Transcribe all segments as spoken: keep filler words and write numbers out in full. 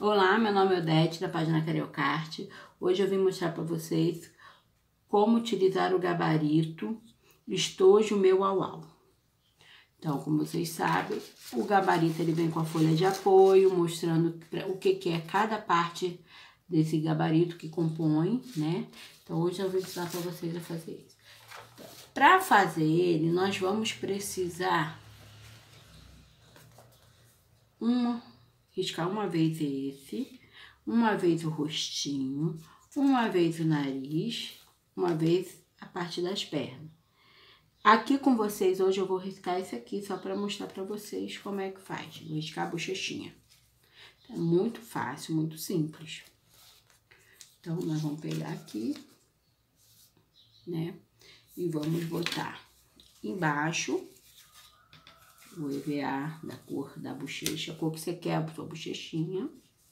Olá, meu nome é Odete, da página Cariocarte. Hoje eu vim mostrar para vocês como utilizar o gabarito Estojo Meu Au-Au. Então, como vocês sabem, o gabarito ele vem com a folha de apoio, mostrando o que, que é cada parte desse gabarito que compõe, né? Então, hoje eu vou ensinar para vocês a fazer isso. Para fazer ele, nós vamos precisar uma, riscar uma vez esse, uma vez o rostinho, uma vez o nariz, uma vez a parte das pernas. Aqui com vocês, hoje eu vou riscar esse aqui, só para mostrar para vocês como é que faz. Vou riscar a bochechinha. É muito fácil, muito simples. Então, nós vamos pegar aqui, né? E vamos botar embaixo o E V A da cor da bochecha, a cor que você quer, a sua bochechinha.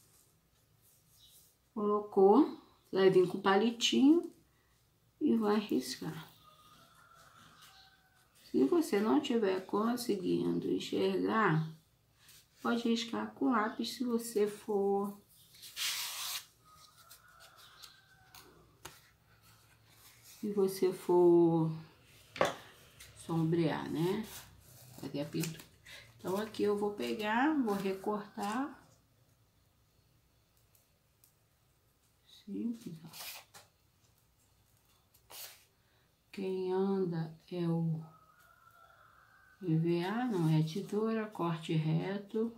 Colocou, vai vir com o palitinho e vai riscar. Se você não estiver conseguindo enxergar, pode riscar com lápis se você for... Se você for sombrear, né? Fazer a pintura. Então, aqui eu vou pegar, vou recortar. Simples, ó. Quem anda é o E V A, não é tesoura, corte reto.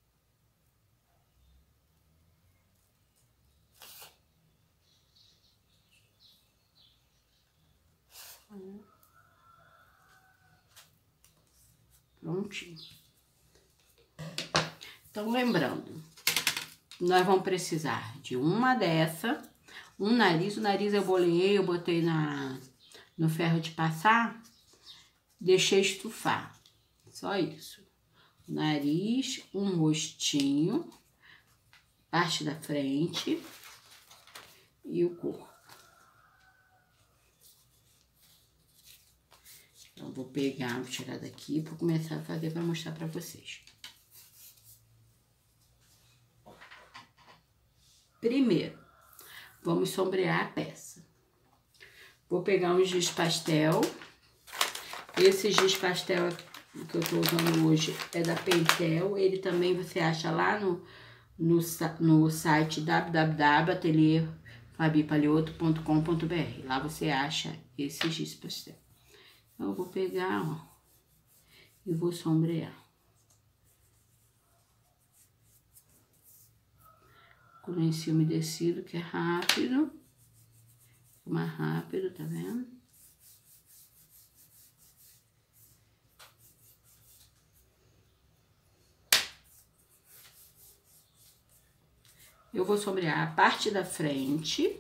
Prontinho. Então, lembrando, nós vamos precisar de uma dessa, um nariz. O nariz eu boleei, eu botei na, no ferro de passar, deixei estufar. Só isso. O nariz, um rostinho, parte da frente e o corpo. Então, vou pegar, vou tirar daqui para começar a fazer para mostrar para vocês. Primeiro, vamos sombrear a peça. Vou pegar um giz pastel. Esse giz pastel que eu tô usando hoje é da Pentel. Ele também você acha lá no, no, no site w w w ponto ateliê fabi palioto ponto com ponto b r. Lá você acha esse giz pastel. Então, eu vou pegar, ó, e vou sombrear. Com o lenço umedecido, que é rápido. Mais rápido, tá vendo? Eu vou sombrear a parte da frente.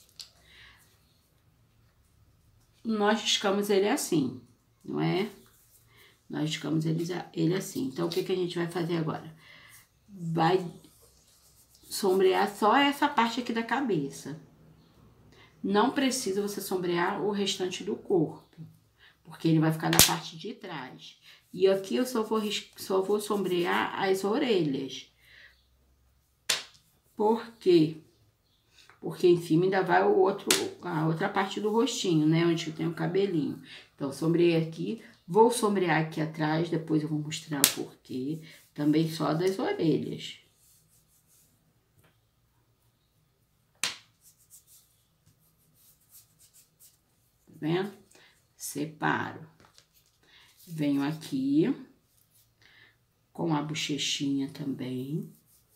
Nós riscamos ele assim, não é? Nós riscamos ele, ele assim. Então, o que, que a gente vai fazer agora? Vai sombrear só essa parte aqui da cabeça. Não precisa você sombrear o restante do corpo, porque ele vai ficar na parte de trás. E aqui eu só vou, só vou sombrear as orelhas. Por quê? Porque em cima ainda vai o outro, a outra parte do rostinho, né? Onde tem o cabelinho. Então, sombreei aqui. Vou sombrear aqui atrás, depois eu vou mostrar o porquê. Também só das orelhas. Tá vendo? Separo. Venho aqui com a bochechinha também.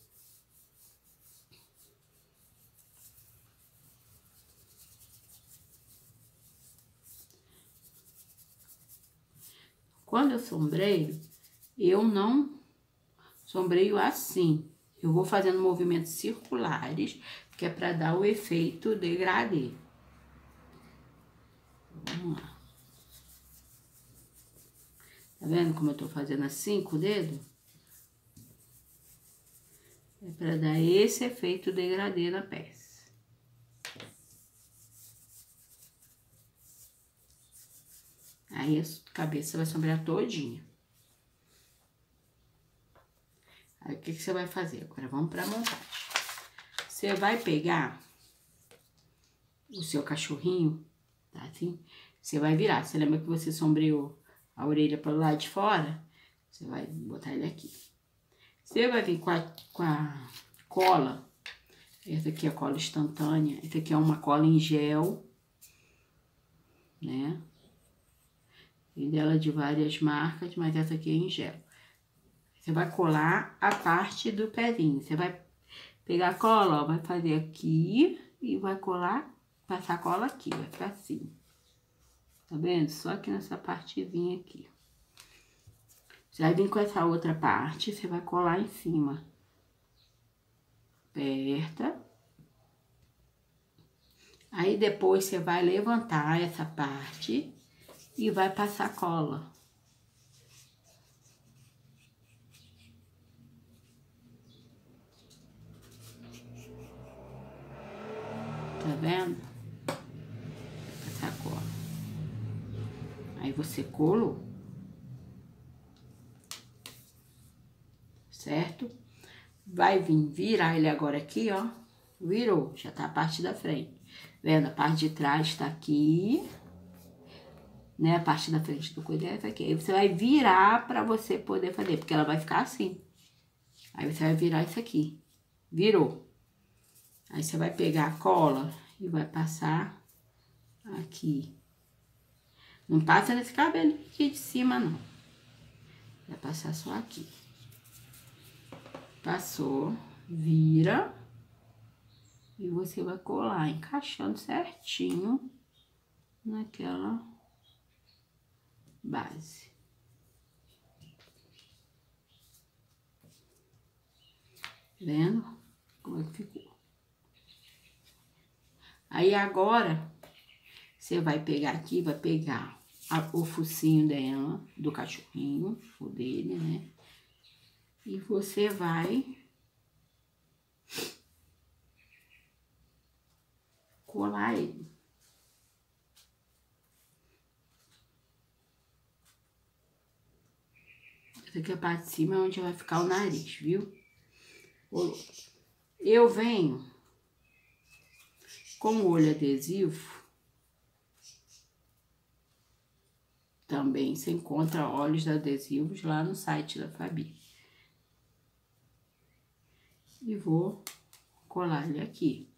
Quando eu sombreio, eu não sombreio assim. Eu vou fazendo movimentos circulares, que é para dar o efeito degradê. Vamos lá. Tá vendo como eu tô fazendo assim com o dedo? É para dar esse efeito degradê na peça. Aí a cabeça vai sombrear todinha. Aí o que que você vai fazer? Agora vamos pra montagem. Você vai pegar o seu cachorrinho, tá assim? Você vai virar. Você lembra que você sombreou a orelha pelo lado de fora? Você vai botar ele aqui. Você vai vir com a, com a cola. Essa aqui é a cola instantânea. Essa aqui é uma cola em gel, né? Tem dela de várias marcas, mas essa aqui é em gel. Você vai colar a parte do pezinho. Você vai pegar a cola, ó, vai fazer aqui e vai colar, passar a cola aqui, vai ficar assim. Tá vendo? Só que nessa partezinha aqui. Você vai vir com essa outra parte, você vai colar em cima. Aperta. Aí depois você vai levantar essa parte e vai passar cola. Tá vendo? Passar cola. Aí você colou. Certo? Vai vir virar ele agora aqui, ó. Virou, já tá a parte da frente. Vendo? A parte de trás tá aqui. Né? A parte da frente do coelho é aqui. Aí você vai virar pra você poder fazer, porque ela vai ficar assim. Aí você vai virar isso aqui. Virou. Aí você vai pegar a cola e vai passar aqui. Não passa nesse cabelo aqui de cima, não. Vai passar só aqui. Passou, vira. E você vai colar, encaixando certinho naquela base. Vendo como é que ficou? Aí agora, você vai pegar aqui, vai pegar a, o focinho dela, do cachorrinho, o dele, né? E você vai colar ele. Essa aqui é a parte de cima, onde vai ficar o nariz, viu? Eu venho com o olho adesivo. Também você encontra óleos adesivos lá no site da Fabi. E vou colar ele aqui.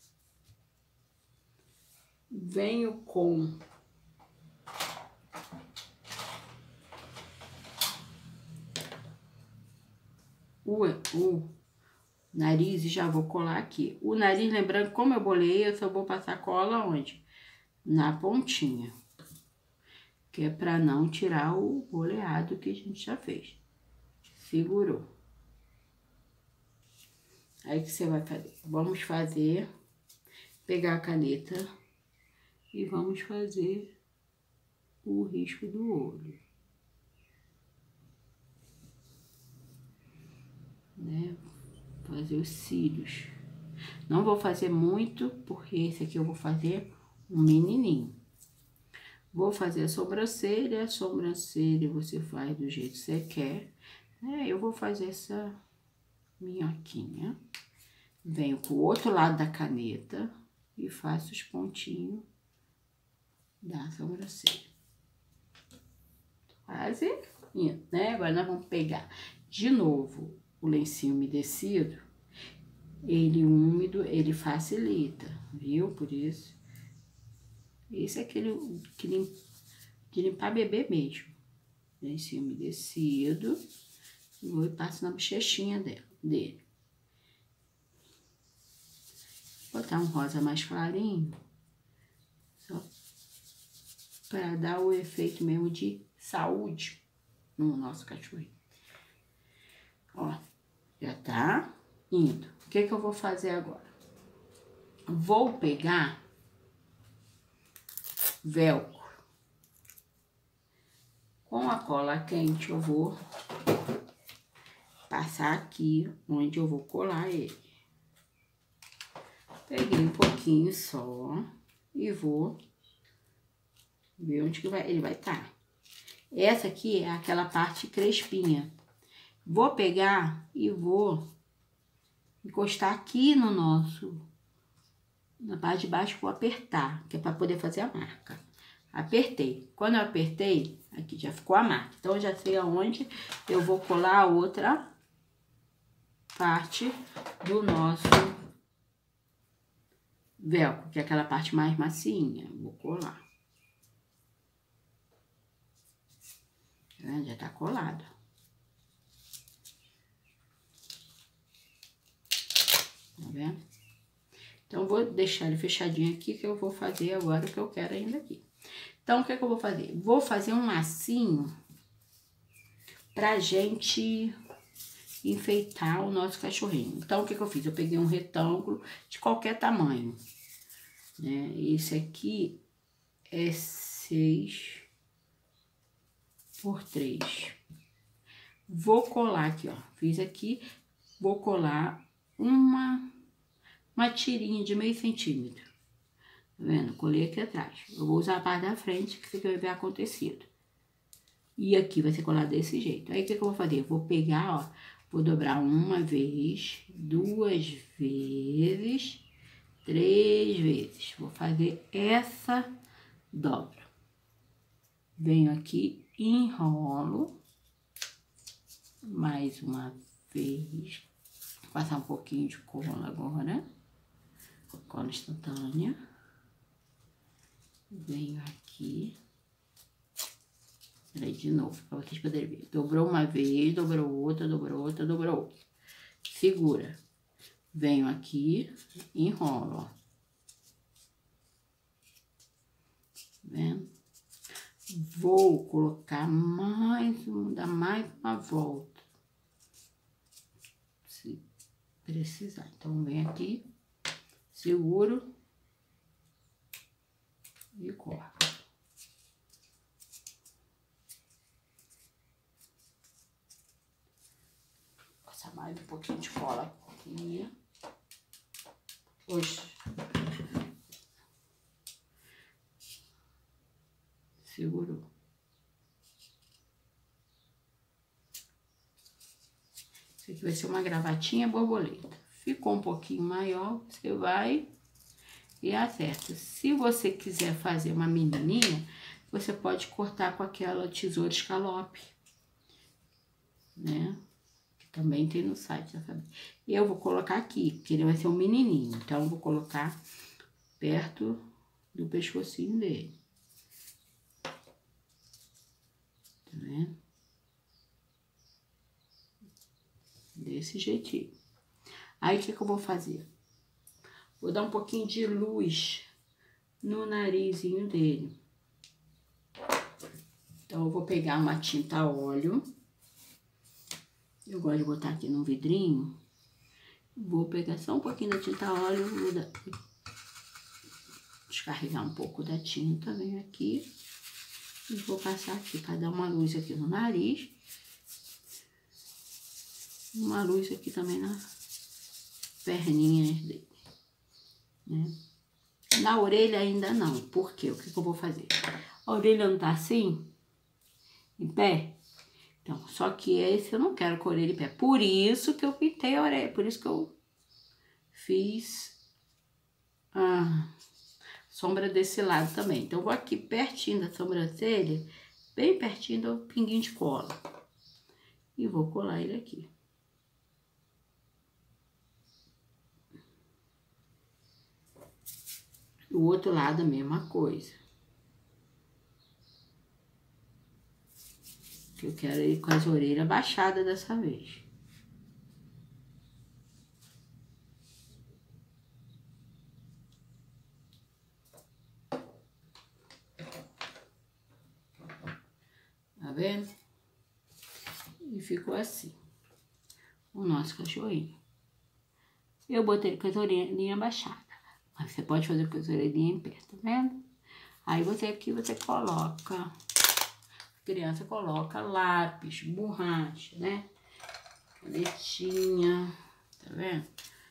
Venho com o, o nariz e já vou colar aqui. O nariz, lembrando, como eu bolei, eu só vou passar cola onde? Na pontinha. Que é pra não tirar o boleado que a gente já fez. Segurou. Aí, o que você vai fazer? Vamos fazer, pegar a caneta e vamos fazer o risco do olho. Né? Fazer os cílios. Não vou fazer muito, porque esse aqui eu vou fazer um menininho. Vou fazer a sobrancelha, a sobrancelha você faz do jeito que você quer. É, eu vou fazer essa minhoquinha. Venho com o outro lado da caneta e faço os pontinhos da sobrancelha. Quase indo, né? Agora nós vamos pegar de novo o lencinho umedecido. Ele úmido, ele facilita, viu? Por isso. Esse é aquele que limpa, de limpar bebê mesmo. Lencinho umedecido. Vou e passo na bochechinha dela, dele. Botar um rosa mais clarinho. Só para dar o efeito mesmo de saúde no nosso cachorrinho. Ó, já tá indo. O que que eu vou fazer agora? Vou pegar velcro. Com a cola quente eu vou passar aqui onde eu vou colar ele. Peguei um pouquinho só e vou ver onde que vai, ele vai estar. Essa aqui é aquela parte crespinha. Vou pegar e vou encostar aqui no nosso, na parte de baixo, vou apertar, que é para poder fazer a marca. Apertei. Quando eu apertei, aqui já ficou a marca. Então, eu já sei aonde eu vou colar a outra parte do nosso velcro, que é aquela parte mais macinha. Vou colar. Tá vendo? Já tá colado. Tá vendo? Então, vou deixar ele fechadinho aqui, que eu vou fazer agora o que eu quero ainda aqui. Então, o que é que eu vou fazer? Vou fazer um lacinho pra gente enfeitar o nosso cachorrinho. Então, o que que eu fiz? Eu peguei um retângulo de qualquer tamanho, né? Esse aqui é seis por três. Vou colar aqui, ó. Fiz aqui, vou colar uma, uma tirinha de meio centímetro. Tá vendo? Colei aqui atrás. Eu vou usar a parte da frente, que você vai ver acontecido. E aqui vai ser colado desse jeito. Aí, o que que eu vou fazer? Eu vou pegar, ó, vou dobrar uma vez, duas vezes, três vezes. Vou fazer essa dobra. Venho aqui, enrolo. Mais uma vez. Vou passar um pouquinho de cola agora. Cola instantânea. Venho aqui. Peraí, de novo, para vocês poderem ver. Dobrou uma vez, dobrou outra, dobrou outra, dobrou outra. Segura. Venho aqui, enrolo, ó. Tá vendo? Vou colocar mais um, dar mais uma volta. Se precisar. Então, vem aqui, seguro e corto. Passar mais um pouquinho de cola aqui. Hoje. Segurou. Isso aqui vai ser uma gravatinha borboleta. Ficou um pouquinho maior, você vai e acerta. Se você quiser fazer uma menininha, você pode cortar com aquela tesoura escalope, né? Que também tem no site da Fabi. Eu vou colocar aqui, porque ele vai ser um menininho. Então, eu vou colocar perto do pescocinho dele. Tá vendo? Desse jeitinho. Aí, o que que eu vou fazer? Vou dar um pouquinho de luz no narizinho dele. Então, eu vou pegar uma tinta a óleo. Eu gosto de botar aqui num vidrinho. Vou pegar só um pouquinho da tinta a óleo. Vou dar... descarregar um pouco da tinta. Venho aqui. E vou passar aqui, para dar uma luz aqui no nariz. Uma luz aqui também nas perninhas dele, né? Na orelha ainda não. Por quê? O que que eu vou fazer? A orelha não tá assim, em pé? Então, só que esse eu não quero com a orelha em pé. Por isso que eu pintei a orelha. Por isso que eu fiz a sombra desse lado também. Então, eu vou aqui pertinho da sobrancelha, bem pertinho do pinguinho de cola. E vou colar ele aqui. O outro lado, a mesma coisa. Eu quero ir com as orelhas baixadas dessa vez. Tá vendo? E ficou assim. O nosso cachorrinho. Eu botei ele com as orelhinhas baixadas. Mas você pode fazer com as orelhinhas em pé, tá vendo? Aí você aqui, você coloca... A criança coloca lápis, borracha, né? Canetinha, tá vendo?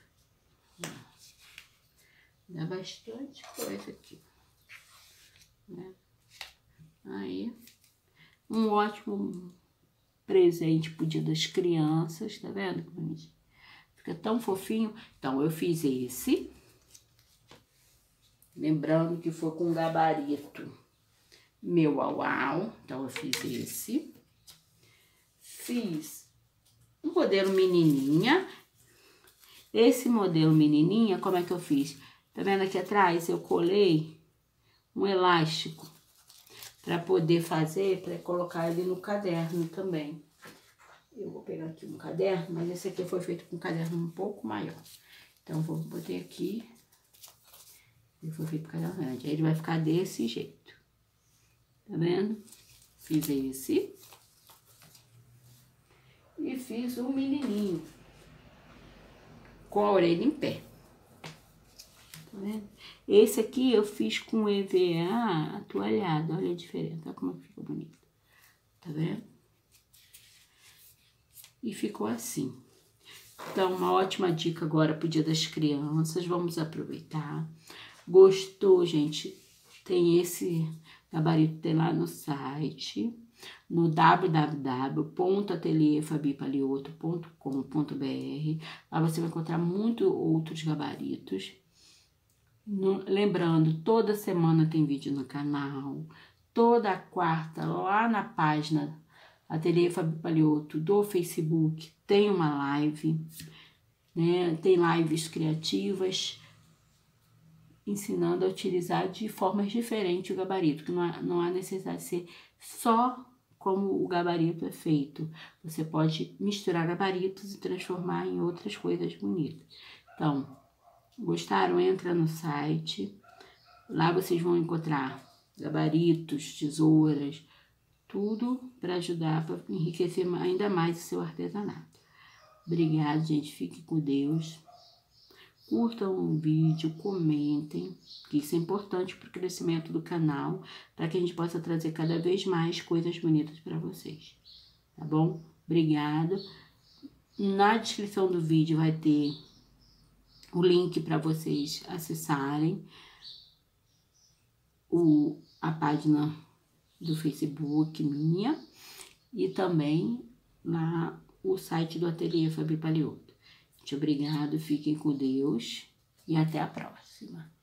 Dá bastante coisa aqui, né? Aí, um ótimo presente pro Dia das Crianças, tá vendo? Fica fica tão fofinho. Então, eu fiz esse. Lembrando que foi com gabarito meu au au. Então, eu fiz esse. Fiz um modelo menininha. Esse modelo menininha, como é que eu fiz? Tá vendo aqui atrás? Eu colei um elástico para poder fazer, para colocar ele no caderno também. Eu vou pegar aqui um caderno, mas esse aqui foi feito com um caderno um pouco maior. Então, vou botar aqui. Ele foi feito com caderno grande. Aí, ele vai ficar desse jeito. Tá vendo? Fiz esse. E fiz um menininho. Com a orelha em pé. Tá vendo? Esse aqui eu fiz com E V A atualhado. Olha a diferença. Olha como fica bonito. Tá vendo? E ficou assim. Então, uma ótima dica agora pro Dia das Crianças. Vamos aproveitar. Gostou, gente? Tem esse gabarito, tem lá no site, no w w w ponto ateliê fabi palioto ponto com ponto b r. Lá você vai encontrar muitos outros gabaritos. No, lembrando, toda semana tem vídeo no canal. Toda quarta, lá na página Ateliê Fabi Palioto do Facebook, tem uma live, né? Tem lives criativas, ensinando a utilizar de formas diferentes o gabarito, que não há, não há necessidade de ser só como o gabarito é feito. Você pode misturar gabaritos e transformar em outras coisas bonitas. Então, gostaram? Entra no site. Lá vocês vão encontrar gabaritos, tesouras, tudo para ajudar, para enriquecer ainda mais o seu artesanato. Obrigada, gente. Fique com Deus. Curtam o vídeo, comentem, que isso é importante para o crescimento do canal, para que a gente possa trazer cada vez mais coisas bonitas para vocês. Tá bom? Obrigada. Na descrição do vídeo vai ter o link para vocês acessarem o, a página do Facebook minha e também lá o site do Ateliê Fabi Palioto. Muito obrigado, fiquem com Deus e até a próxima.